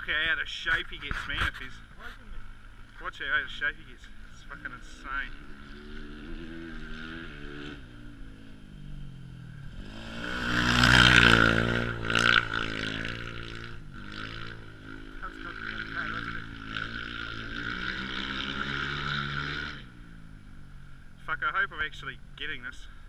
how out of shape he gets, man. If he's... Watch how out of shape he gets. It's fucking insane. Fuck, I hope I'm actually getting this.